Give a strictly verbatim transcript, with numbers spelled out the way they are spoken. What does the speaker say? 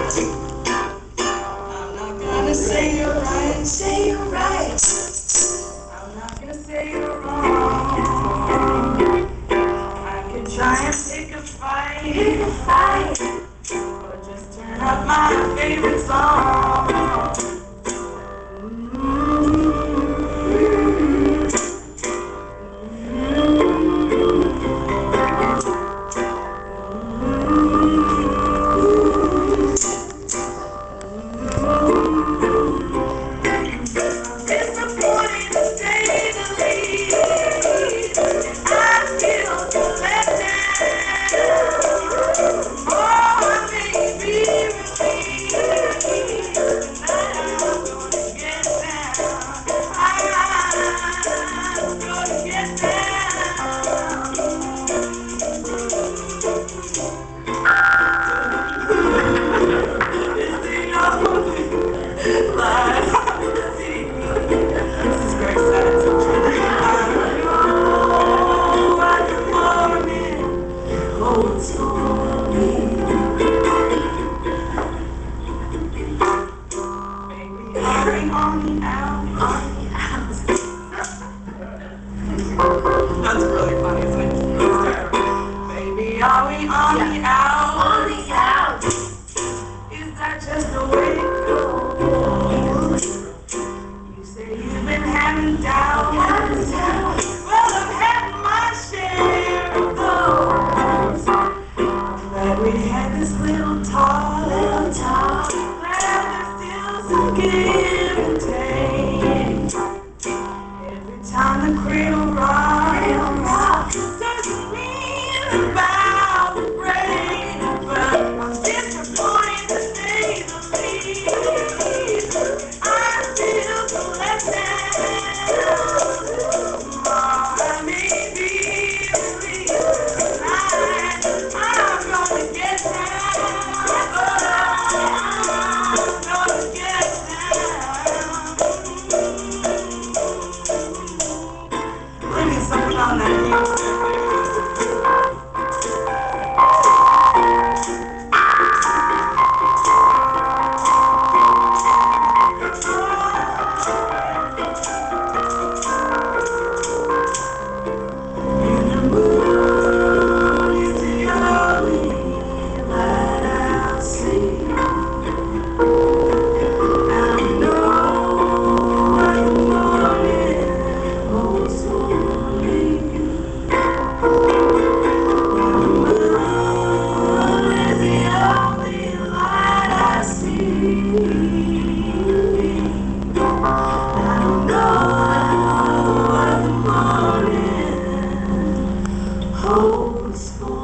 I'm not gonna say you're right, say you're right. I'm not gonna say you're wrong. I could try and pick a fight, pick a fight, or just turn up my favorite song. Holds for